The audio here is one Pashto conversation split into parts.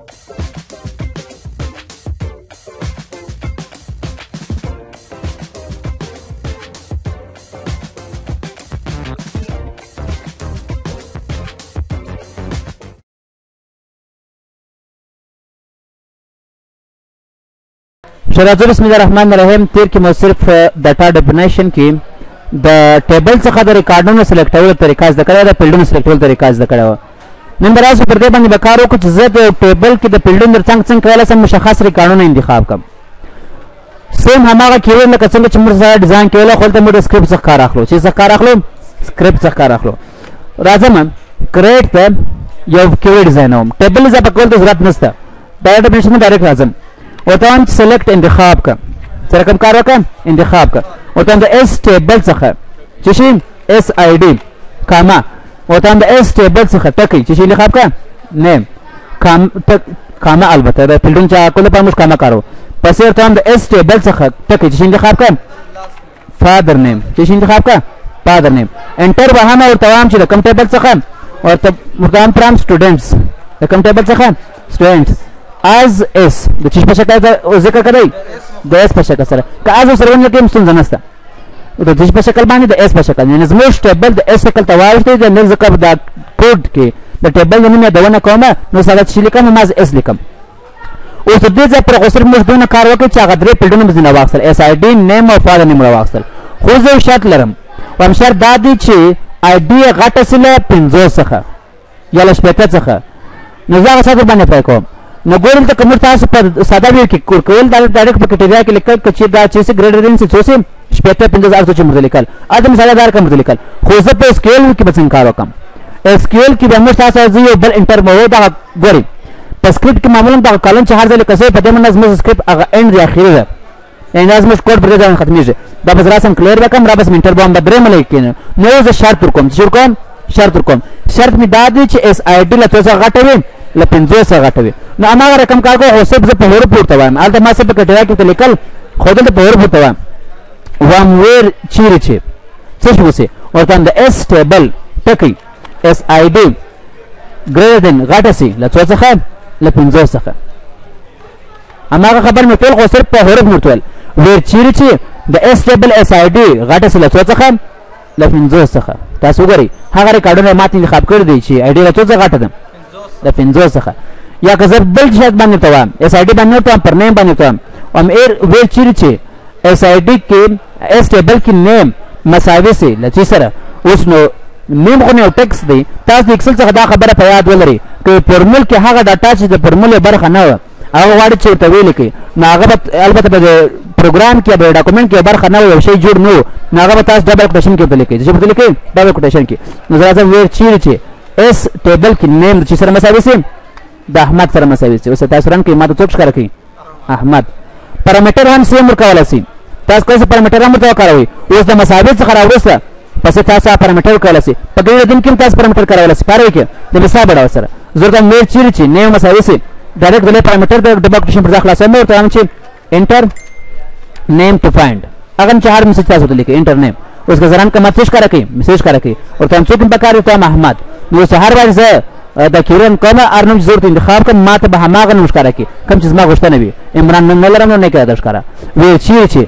شراطو بسم الله الرحمن الرحیم. تیر کې مو صرف ډاټا ډیفینیشن کې د ټیبل څخه د ریکارډونو سلیکټولو طریقه زده کړې ده، فیلډونو سلیکټولو طریقه زده کړې وه. نن به راسو پر دې باندې به کار وکړو چې زه د ټیبل کې د فیلډونو ترڅنګ څنګه کولی شم مشخص ریکارډونه انتخاب کړم. سیم هماغه کیورډ لکه څنګه چې موږ سره ډیزاین کولی، خو دلته موږ د سکرپټ څخه کار اخلو. چې څخه کار اخلو؟ سکرپټ څخه کار اخلو. راځم کریټ ته یو کیورډ ډیزاینوم. ټیبل اضافه کول ته ضرورت نشته، ډایرکټ ډیفینیشن ته ډایرکټ راځم. ورته وایم چې سلیکټ انتخاب کړه، سره کوم کار وکړه؟ انتخاب کړه. ورته وایم د اس ټیبل څخه چې شي اس آی ډي کاما، ورته وایم د اس ټیبل څخه ټکی چې شي انتخاب کړه نیم کاما، البته د فیلډونو چې کول لپاره موږ کاما کارو. پسې ورته وایم د اس ټیبل څخه ټکی چې شي انتخاب کړه فادر نیم چې شي انتخاب کړه فادر نیم. انټر به هم ورته وایم چې د کوم ټیبل څخه، ورته وایم فرام سټوډنټس، د کوم ټیبل څخه سټوډنټس از اس د چی په شکل ذکر کړی د اس په شکل سره، که از سره ونه کې ستونزه نشته. د چی په شکل باندې د اس په شکل، یعنی زموږ ټیبل د اس شکل ته واوښتي د نن ذکر د کوډ کې د ټیبل نوم یې دونه کومه نو سره چې لیکم ما از اس لیکم. اوس دې ځای پر اوسر موږ دونه کار وکړو چې هغه درې فیلډونه مې نه واخیستل، اس آی ډي نیم او فادر نیم واخیستل. خو زه شرط لرم، وایم شرط دا دی چې آی ډي غټه سي له 50 څخه یا له 50 څخه، نو زه هغه څه باندې پای کوم. نو ګورم ته کوم تاسو په ساده ویو کې کول دا ډایرکټ په کټیریا کې لیکل چې دا چې ګریډر دین څه څه 50 چې مرته لیکل ادم ساده دار کوم لیکل. خو زه په اسکیل کې به څنګه کار وکم؟ اسکیل کې به موږ تاسو یو بل انټر مو دا ګوري په سکرپټ کې معمولا دا کالم چې هر ځای لیکل په دې منځ مې سکرپټ هغه اند دی اخیری ده، یعنی لازم کوډ پر دې ځای ختمېږي. دا به زرا سم کلیر وکم را بس انټر بوم بدرې ملي کینه. نو زه شرط ورکوم چې کوم شرط ورکوم، شرط می دا دی چې اس آی ډي له څه غټوي له 50 څخه غټوي. نو هغه رقم کار کوو، اوس زه په هور پورته وایم البته ما څه په کټیا کې لیکل خو دلته په هور پورته وایم وام ویر چیرې چې څه شو سي ورته د اس ټیبل ټکی اس آی ډي ګریډر دین غټه سي له څه څخه له 50 څخه. هغه خبر مې ټول خو صرف په هور پورته ویر چیرې چې د اس ټیبل اس آی ډي غټه سي له څه څخه له 50 څخه. تاسو ګورئ هغه ریکارډونه ماته انتخاب کړی دی چې آی ډي له څه څخه غټه ده د 50 څخه. یا که زه بل شرط باندې ته وایم اس آی ډي باندې ته پر نیم باندې ته ام ایر ویل چیرې چې اس آی ډي کې اس ټیبل کې نیم مساوي سي لچې سره. اوس نو نیم خو نه ټیکس دی، تاسو د ایکسل څخه دا خبره په یاد ولرئ چې فورمول کې هغه ډاټا چې د فورمول برخه نه و هغه واړه چې ته ویل کې نو هغه البته د پروګرام کې د ډاکومنټ کې برخه نه و یو شی جوړ نو هغه به تاسو ډبل کوټیشن کې ولیکئ چې په لیکئ ډبل کوټیشن کې. نو زه ویل چیرې چې اس ټیبل کې نیم چې سره مساوي سي د احمد سره مساوي سي. اوس تاسو رن کې ما ته څوک ښکاره کوي احمد. پارامټر هم سیم ورکولی سي، تاسو کوم پارامټر هم ورته وکاروئ. اوس د مساوي څخه راوروسته پس تاسو پارامټر وکولی سي، په ګریډر دین کې تاسو پارامټر کارولی سي پاره کې د مثال بڑا سره. زه ورته ویل چیرې چې نیم مساوي سي ډایرکټ د پارامټر د ډبل کوټیشن پر ځای خلاصوم. ورته وایم چې انټر نیم ټو فایند هغه چې هر میسج تاسو ته لیکئ انټر نیم. اوس که زران کوم میسج ښکاره کوي میسج ښکاره کوي ورته وایم څوک پکار ته احمد. نو هر وخت زه د کیرن کومه ارنم ضرورت انتخاب کوم ماته به هماغه نوم ښکاره کوي کوم چې زما غوښتنه وي. عمران نوم نه لرم نو نه کېده ښکاره ویل چیرې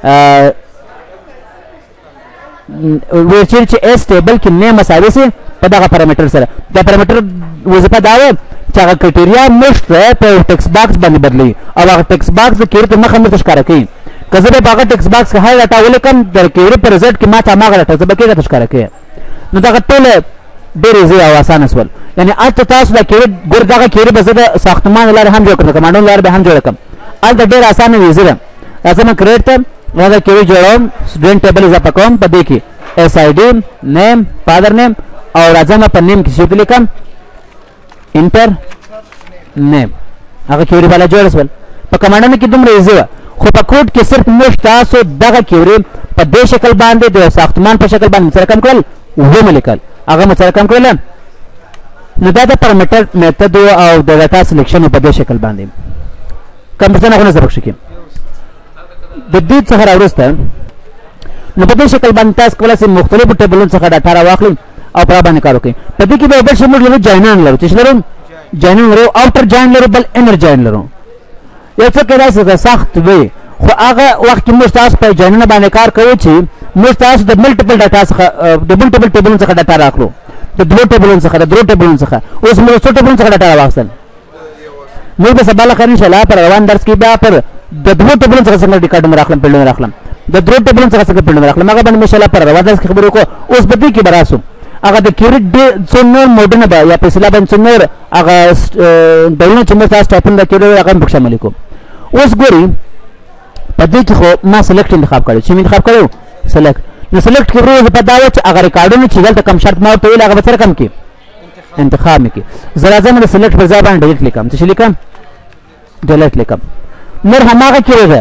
چې اس ټیبل کې نیم مساوي سي په دغه پارامټر سره. دا پارامټر وظیفه دا و چې هغه کرایټیریا موږ په ټیکس باکس باندې بدلوي او هغه ټیکس باکس د کیرې ته مخه مرته ښکاره کوي. که زه به هغه ټیکس باکس کې هر ډاټا ولیکم د کیرې په رزلټ کې ماته هماغه ډاټا زه به کېږه ښکاره کوي. نو دغه ټوله ډېر ایزي او اسانه شول. یعنی هلته تاسو د کیرې ګور دغه کیرې به زه د ساختمان لارې هم جوړ کړم، د کمانډو لارې به هم جوړه کړم. هلته ډېر اسانه ایزي ده. راځم کریټ ته دا کیرې جوړوم، سټوډنټ ټیبل اضافه کوم په دې کې اس آی ډي نیم فادر نیم او راځم په نیم کې څه لیکم انټر نیم. هغه کیرې والا جوړ شول. په کمانډونو کې دومره ایزي وه، خو په کوډ کې صرف موږ تاسو دغه کیرې په دې شکل باندې د ساختمان په شکل باندې سره کم کړل ومه لیکل هغه مو سره کم کړل. نو دا د پارامټر میتود او د ډاټا سلیکشن په دې شکل باندې کوم څه نه سبق شکی د دې څخه راوړسته. نو په دې شکل باندې تاسو کولای شئ مختلفو ټیبلونو څخه ډاټا راواخلئ او په باندې کار وکړئ. په دې کې به بل شی موږ لرو جاینان لرو چې لرو جوینینګ لرو اوټر جوین لرو بل انر جوین لرو یو څه کېدای شي سخت وي خو هغه وخت کې موږ تاسو په جوینونه باندې کار کوو چې موږ تاسو د ملټیپل ډاټا څخه د ملټیپل ټیبلونو څخه ډاټا راکړو د دوه ټیبلونو څخه د درو ټیبلونو څخه اوس موږ څو ټیبلونو څخه ډاټا راوستل موږ به سبا لخر ان شاء الله پر روان درس کې بیا پر د دوه ټیبلونو څخه څنګه ریکارډونه راخلم پیلونه راخلم د درو ټیبلونو څخه څنګه پیلونه راخلم هغه باندې ان شاء الله پر روان درس کې خبرې وکړو اوس به دې کې براسو هغه د کیورټ څو نور موډونه به یا په اصطلاح باندې څو نور هغه ډولونه چې موږ تاسو ټاپونه د کیورټ هغه په شامل کوو اوس ګوري په دې کې خو ما سلیکټ انتخاب کړی چې انتخاب کړو سلیکټ نو سلیکټ کې روز په دا و چې هغه ریکارډونه چې دلته کم شرط ما ورته ویل هغه به سره کم کې انتخاب مې کې زه راځم د سلیکټ پر ځای باندې ډیلیټ لیکم څه لیکم ډیلیټ لیکم نور هماغه کې وځه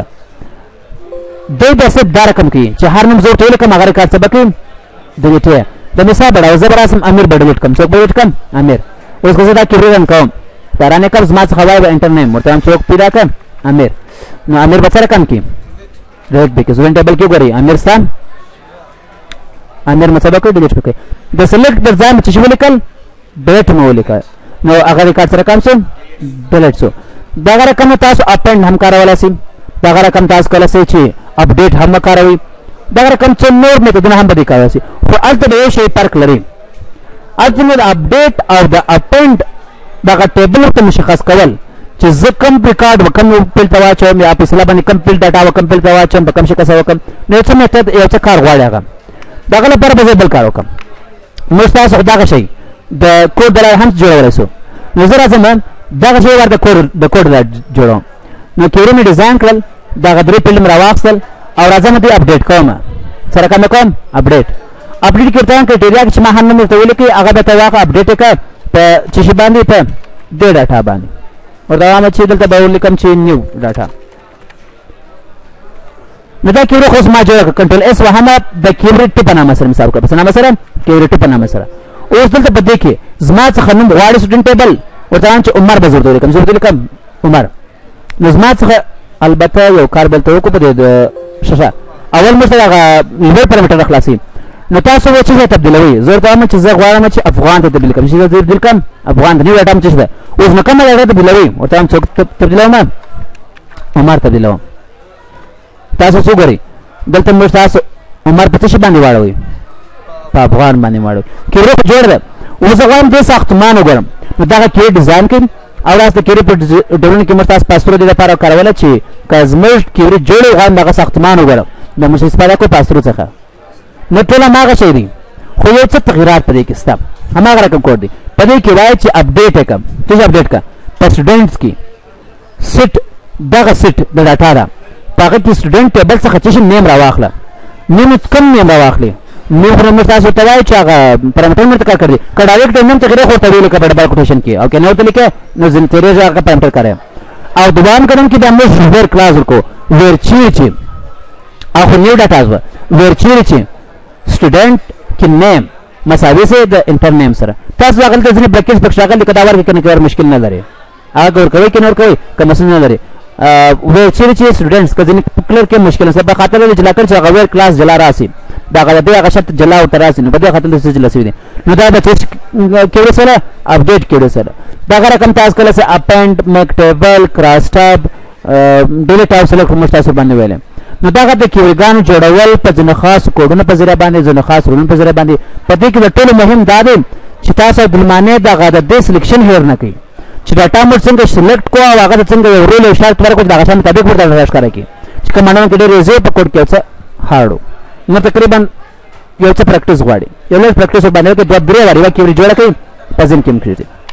دوی به صرف دا رقم کې چې هر نوم زه ورته ولیکم هغه ریکارډ څه به کړم ډیلیټ یې د مثال بڑا زه به راسم امیر به ډیلیټ کړم څوک به ډیلیټ کړم امیر اوس که زه دا کې رن کوم ترانه کم زما څخه وایي به انټر نیم ورته هم څوک پیدا کړم امیر نو امیر به سره کم کې ډیلیټ به کې زه ټیبل کې ګوري امیر سم امیر مطلب کوي ډیلیټ وکړي د سلیکټ پر ځای چې ولیکل ډیلیټ مو ولیکل نو هغه ریکارډ سره کم شو ډیلیټ شو دا رقم تاسو اپند هم کارولای شئ دا رقم تاسو کولای شئ چې اپډیټ هم کاروي دا رقم څو نور میتودونه هم به کاروي خو البته د یو شی فرق لري البته د اپډیټ او د اپند دا ټیبل ته مشخص کول چې زه کوم ریکارډ وکم پیل ته واچوم یا په اصطلاح باندې کوم پیل ډاټا وکم پیل ته واچوم په کوم شي کسه وکم نو څه میتود یو څه کار غواړي هغه دغه لپاره به بل کار وکم موږ تاسو دغه شی د کوډ دلای هم جوړولای شو نو زه راځم دغه شی ورته کوډ جوړوم نو کېره مې ډیزاین کړل دغه درې فلم راواخیستل او راځم دې اپډیټ کوم سره کوم اپډیټ کړم کرایټیریا چې ما هم نوم ته ولیکي هغه به ته واخه اپډیټ کړه په چې شی باندې په دې ډاټا باندې ورته ما چې دلته به ولیکم چې نیو ډاټا نو دا کیوري خو ما جوړ کنټرول اس وهمه د کیوري ټپ نامه سره مثال کړ په نامه سره کیوري ټپ نامه سره اوس دلته په دې کې زما څخه نوم غواړي سټوډنټ ټیبل ورته چې عمر به ضرورت لیکم ضرورت لیکم عمر نو زما څخه البته یو کار بلته وکړو په دې شاشه اول مې هغه لیبل پرمیټر خلاصي نو تاسو و چې تبدیلوي زه ورته وایم چې زه غواړم چې افغان ته تبدیل کړم چې زه تبدیل کړم افغان ته نیو ډاټا چې ده اوس نو کومه ډاټا تبدیلوي ورته هم څوک تبدیلوم عمر تبدیلوم تاسو څو غري دلته موږ تاسو عمر په څه باندې واړوي په افغان باندې واړوي کیره په جوړ ده اوس غواړم دې ساختمان وګورم نو دا کې ډیزاین کړم او راځه کیره په ډولن کې موږ تاسو پاسورډ دې لپاره کارول چې کازمر کیره جوړ غواړم دا ساختمان وګورم د موږ استفاده کو پاسورډ څخه نو ټول ماغه شي دي خو یو څه تغیرات پدې کې ستا هماغه رقم کوډ دي پدې کې وایي چې اپډیټ وکم چې اپډیټ کا په سټوډنټس کې سیټ دغه سیټ د ډاټا دا هغه کې سټوډنټ ټیبل څخه چې نیم راواخله نیم کم نیم راواخلي نو پر تاسو ته وایي چې هغه پرمټر مې کار کړی کډایرکټ نیم ته غره خو ته ویل کړه ډبل کوټیشن کې او کنه ته لیکه نو زین تیرې ځای پرمټر کړم او دوام کړم کې د موږ ور کلاس کو ور چې اخو نیو ډاټا ور چې स्टूडेंट की नेम مساوي سه د انټر نیم سره تاسو هغه د ځینې بریکټس پکې شاګل لیکدا ورکې کنه کور مشکل نه لري هغه ور کوي کنه ور کوي کوم څه نه لري و چې سټوډنټس کله کلر کې مشکل سره په خاطر د جلا کړ چې هغه ور کلاس جلا راسي دا هغه شرط جلا او تراسي نو په دې خاطر د څه جلا سوي دي نو دا به کې سره اپډیټ کړي سره دا رقم تاسو کله سه اپند میک ټیبل کراس ټاب ډیلیټ او سلیکټ مستاسو باندې ویل نو دا د کیورګانو جوړول په ځنه خاص کوډونو په ذریعہ باندې ځنه خاص رولونو په ذریعہ باندې پدې کې د ټولو مهم دا دی چې تاسو د معنی د غاده د سلیکشن هیر نه کوي چې ډاټا موږ څنګه سلیکټ کوو او هغه څنګه یو رول او شرط ورکړو دا غشن مطابق ورته راځ کړی کی چې کمانډ کې ډېر ریزه په کوډ کې څه هاړو نو تقریبا یو څه پریکټیس غواړي یو لږ پریکټیس باندې کې دوه درې واری کیوري جوړ کړئ پزم کې مخې